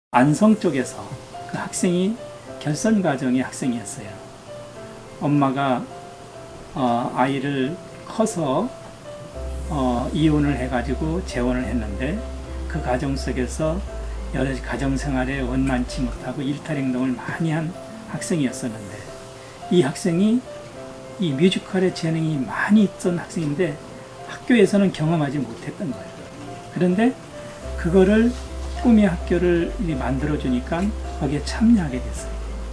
안성 쪽에서 그 학생이 결선 과정의 학생이었어요. 엄마가 아이를 커서 이혼을 해가지고 재혼을 했는데 그 과정 속에서 여러 가정생활에 원만치 못하고 일탈행동을 많이 한 학생이었었는데, 이 학생이 이 뮤지컬에 재능이 많이 있던 학생인데 학교에서는 경험하지 못했던 거예요. 그런데 그거를 꿈의 학교를 만들어주니까 거기에 참여하게 됐어요.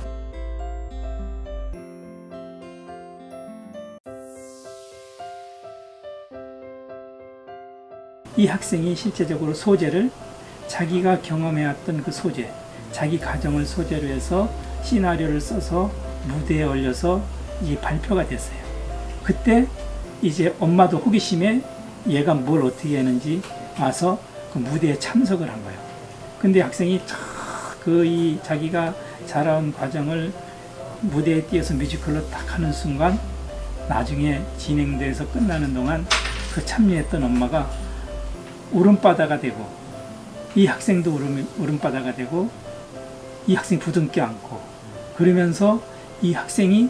이 학생이 실제적으로 소재를 자기가 경험해왔던 그 소재, 자기 가정을 소재로 해서 시나리오를 써서 무대에 올려서 이제 발표가 됐어요. 그때 이제 엄마도 호기심에 얘가 뭘 어떻게 했는지 와서 그 무대에 참석을 한 거예요. 근데 학생이 자기가 자라온 과정을 무대에 띄어서 뮤지컬로 딱 하는 순간, 나중에 진행돼서 끝나는 동안 그 참여했던 엄마가 울음바다가 되고, 이 학생도 울음바다가 되고, 이 학생이 부둥켜 안고, 그러면서 이 학생이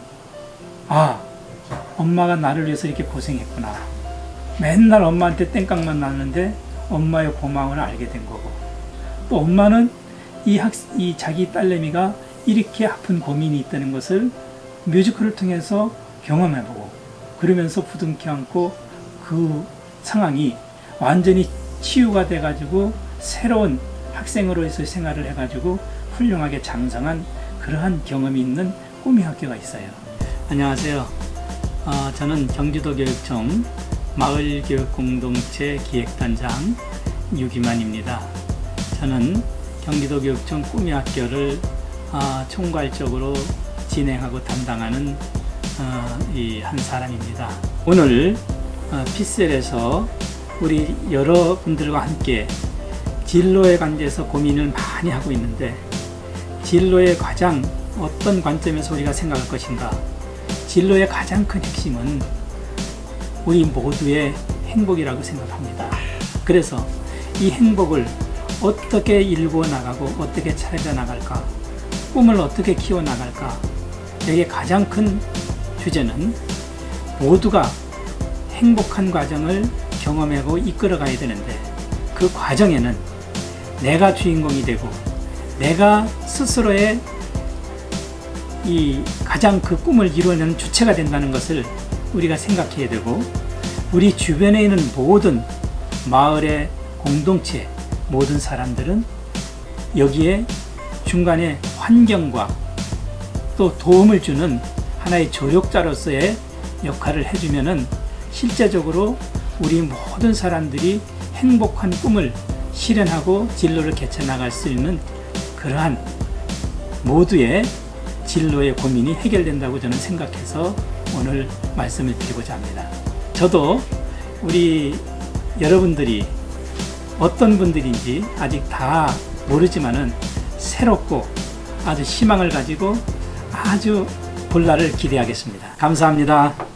엄마가 나를 위해서 이렇게 고생했구나, 맨날 엄마한테 땡깡만 났는데 엄마의 고마움을 알게 된 거고, 또 엄마는 이 자기 딸내미가 이렇게 아픈 고민이 있다는 것을 뮤지컬을 통해서 경험해보고, 그러면서 부둥켜 안고 그 상황이 완전히 치유가 돼가지고 새로운 학생으로서 생활을 해가지고 훌륭하게 장성한 그러한 경험이 있는 꿈의 학교가 있어요. 안녕하세요. 저는 경기도교육청 마을교육공동체 기획단장 유기만입니다. 저는 경기도교육청 꿈의 학교를 총괄적으로 진행하고 담당하는 한 사람입니다. 오늘 피셀에서 우리 여러분들과 함께 진로에 관해서 고민을 많이 하고 있는데, 진로의 가장 어떤 관점에서 우리가 생각할 것인가? 진로의 가장 큰 핵심은 우리 모두의 행복이라고 생각합니다. 그래서 이 행복을 어떻게 일구어 나가고 어떻게 찾아 나갈까? 꿈을 어떻게 키워 나갈까? 여기에 가장 큰 주제는 모두가 행복한 과정을 경험하고 이끌어가야 되는데, 그 과정에는 내가 주인공이 되고 내가 스스로의 이 가장 그 꿈을 이루어내는 주체가 된다는 것을 우리가 생각해야 되고, 우리 주변에 있는 모든 마을의 공동체, 모든 사람들은 여기에 중간에 환경과 또 도움을 주는 하나의 조력자로서의 역할을 해주면은 실제적으로 우리 모든 사람들이 행복한 꿈을 실현하고 진로를 개쳐 나갈 수 있는 그러한 모두의 진로의 고민이 해결된다고 저는 생각해서 오늘 말씀을 드리고자 합니다. 저도 우리 여러분들이 어떤 분들인지 아직 다 모르지만은 새롭고 아주 희망을 가지고 아주 볼 날을 기대하겠습니다. 감사합니다.